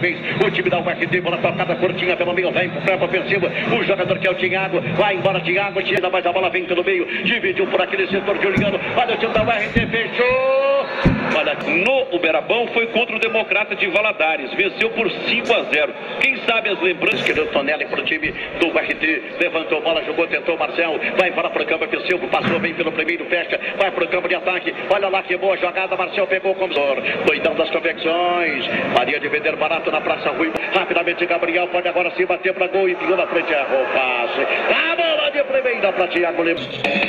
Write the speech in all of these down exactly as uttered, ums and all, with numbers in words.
vez. O time da U R T, bola tocada curtinha pelo meio, vem pro campo ofensivo. O jogador que é o Thiago, vai embora Thiago, tira, mas a bola vem pelo meio, dividiu por aquele setor Juliano. Olha o time da U R T, fechou. Olha, no Uberabão foi contra o Democrata de Valadares, venceu por cinco a zero. Quem sabe as lembranças que deu Tonelli pro time do U R T, levantou a bola, jogou, tentou Marcel, vai embora pro campo ofensivo, passou bem pelo primeiro, fecha, vai pro campo de ataque. Olha lá que boa jogada, Marcel pegou como doidão das convecções. Maria de vender barato na Praça Rui. Rapidamente Gabriel pode agora se bater para gol e pingou na frente, errou o passe. A bola de primeira para Thiago Lima.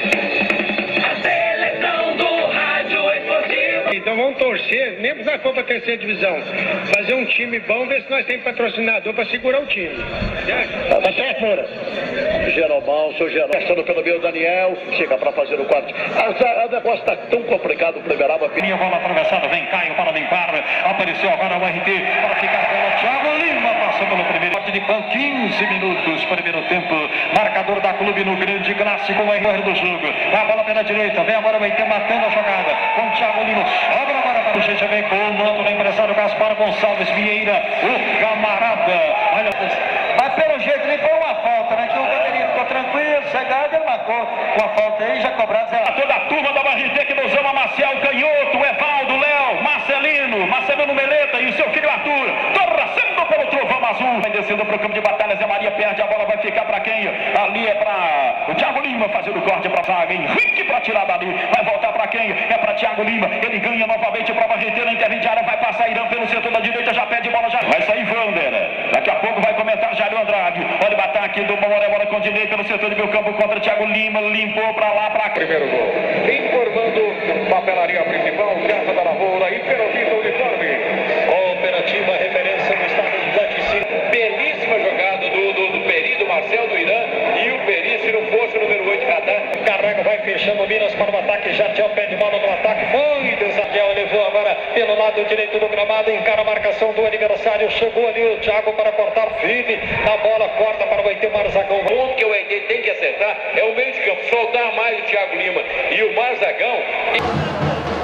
A seleção do rádio esportivo. Então vamos torcer, mesmo se for para a terceira divisão, fazer um time bom, ver se nós temos patrocinador para segurar o time. Tá certo, Moura? Geralmão, seu Geralmão, passando pelo meio, Daniel, chega para fazer o corte. O negócio está tão complicado para o Uberaba. Minha bola atravessada, vem Caio para limpar, apareceu agora o R T para ficar com o Thiago Lima, passou pelo primeiro corte de pão, quinze minutos, primeiro tempo, marcador da Clube no grande clássico, o R do jogo, a bola pela direita, vem agora o R T matando a jogada, com o Thiago Lima, sobra agora para o gente, vem com o mando do empresário Gaspar Gonçalves Vieira, o camarada, olha, mas pelo jeito ele foi uma falta, né, que o bandeirinha ficou tranquilo, cegado, ele marcou uma falta aí, já cobrado, toda a turma da U R T que nos ama, Marcel Canhoto, Evaldo, Léo, Marcelino, Marcelino Meleta e o seu filho Arthur, torcendo pelo trovão azul, vai descendo para o campo de batalha, Zé Maria perde, a bola vai ficar para quem? Ali é para o Thiago Lima fazendo o corte para a zaga, Henrique para tirar dali, vai voltar para quem? É para Thiago Lima, ele ganha novamente para a U R T na intermediária, vai passar Irã pelo setor da direita, já pede bola, já vai sair Vander, daqui a pouco vai comentar Jairo Andrade, olha o ataque do Mamoré, bola com direita pelo setor do meu campo contra Thiago Lima, limpou para lá, para cá. Primeiro gol, informando papelaria principal, Casa da Lavoura e Ferrovita Uniforme. Cooperativa referência no estado do Laticínio. Belíssima jogada do, do, do Peri, do Marcel, do Irã. E o Peri, se não fosse o número oito, Radar. Carrega, vai fechando o Minas para o ataque. Jatiel pede bola no ataque. Foi Jatiel, levou agora pelo lado direito do gramado. Encara a marcação do adversário. Chegou ali o Thiago para cortar firme. Na bola, corta para o E T Marzagão. O ponto que o E T tem que acertar é o meio de campo. Soltar mais o Thiago Lima e o Marzagão.